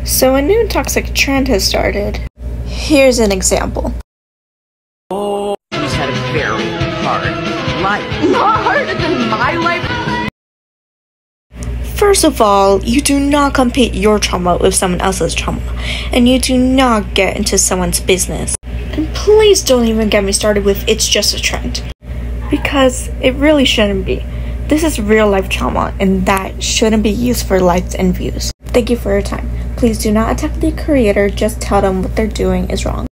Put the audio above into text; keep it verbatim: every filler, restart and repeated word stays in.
So a new toxic trend has started. Here's an example. Oh, he's had a very hard life. Not harder than my life. First of all, you do not compete your trauma with someone else's trauma, and you do not get into someone's business. And please don't even get me started with it's just a trend, because it really shouldn't be. This is real life trauma, and that shouldn't be used for likes and views. Thank you for your time. Please do not attack the creator, just tell them what they're doing is wrong.